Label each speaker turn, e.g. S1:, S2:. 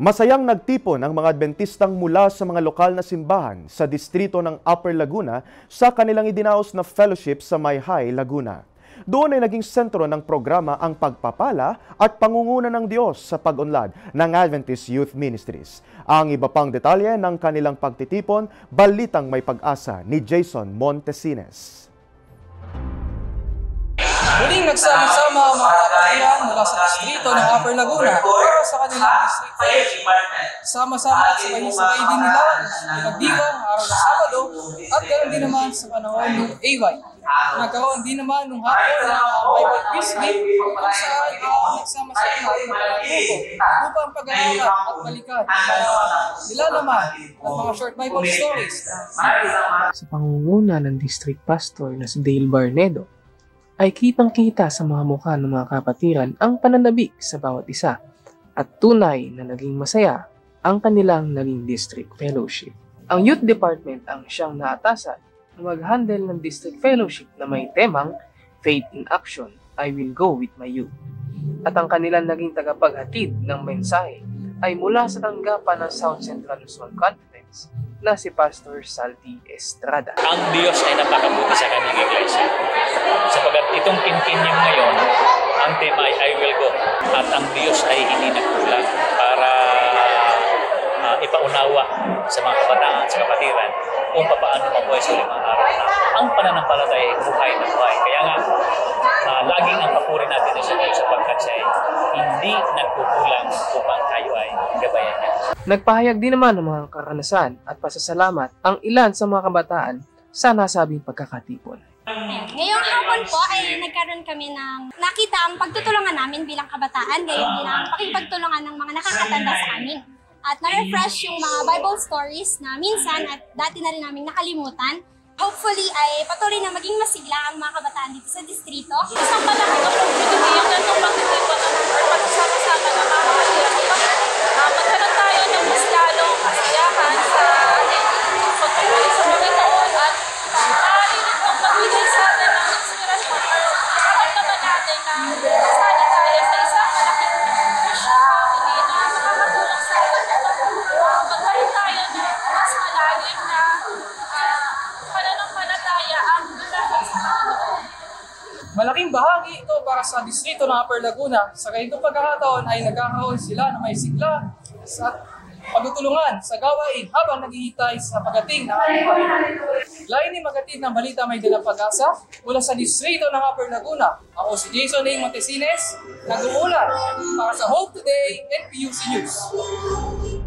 S1: Masayang nagtipon ang mga Adventistang mula sa mga lokal na simbahan sa distrito ng Upper Laguna sa kanilang idinaos na fellowship sa Mayhay, Laguna. Doon ay naging sentro ng programa ang pagpapala at pangunguna ng Diyos sa pag-unlad ng Adventist Youth Ministries. Ang iba pang detalye ng kanilang pagtitipon, balitang may pag-asa ni Jason Montesines.
S2: Muling nagsama-sama ang mga kapatiran mula sa distrito ng Upper Laguna para sa kanilang distrito. Sama-sama at sabay-sabay din nila pinagdiwang araw ng Sabado at ganoon din naman sa panahon ng AY. Nagkaroon din naman ng hapon ng Bible quiz week kung saan nagsama-sama ang mga grupo upang pag-aaral at balikan ang mga nilalaman at mga short Bible stories.
S3: Sa pangunguna ng district pastor na si Dale Barnedo, ay kitang-kita sa mga mukha ng mga kapatiran ang pananabik sa bawat isa at tunay na naging masaya ang kanilang naging district fellowship. Ang youth department ang siyang naatasan na mag-handle ng district fellowship na may temang Faith in Action, I Will Go With My Youth. At ang kanilang naging tagapaghatid ng mensahe ay mula sa tanggapan ng South Central Luzon Conference na si Pastor Salty Estrada.
S4: Ang Diyos ay napakabuti sa kanyang iglesia. Sapagat itong kinkinyang ngayon, ang tema ay I Will Go. At ang Diyos ay hindi nagkulang para ipaunawa sa mga kabataan, sa kapatiran, kung paano mabuhay sa limang araw na ang pananampalataya ay buhay na buhay. Kaya nga, laging ang papuri natin sa Diyos sapagkat siya ay hindi nagkukulang upang tayo ay gabayan niya.
S3: Nagpahayag din naman ng mga karanasan at pasasalamat ang ilan sa mga kabataan sa nasabing pagkakatipon.
S5: Ngayong hapon po ay nagkaroon kami ng nakita ang pagtutulungan namin bilang kabataan, gayon din ang pakipagtulungan ng mga nakakatanda sa amin. At na-refresh yung mga Bible stories na minsan at dati na rin namin nakalimutan. Hopefully ay patuloy na maging masigla ang mga kabataan dito sa distrito.
S6: Isang malaking opportunity yung ganitong pagtitipon or pagsama-sama ng mga kapatiran upang magkaroon tayo ng mas lalong kasiyahan sa ating pagpupuli sa Panginoon at maaari rin itong magbigay sa atin ng inspirasyon or naman natin na sali tayo sa isang malaking Christian family na makakatulong sa atin upang magkaroon tayo ng mas malalim na pananampalataya ang dulatan sa Panginoon.
S2: Malaking bahagi ito para sa distrito ng Upper Laguna. Sa ganitong pagkakataon ay nagkakaroon sila ng may sigla sa pagtutulungan sa gawain habang naghihintay sa pagdating ng ating Panginoon. Lain ni magatid ng balita may dalang pag-asa mula sa distrito ng Upper Laguna. Ako si Jason Montesines, nag-uulat para sa Hope Today and PUC News.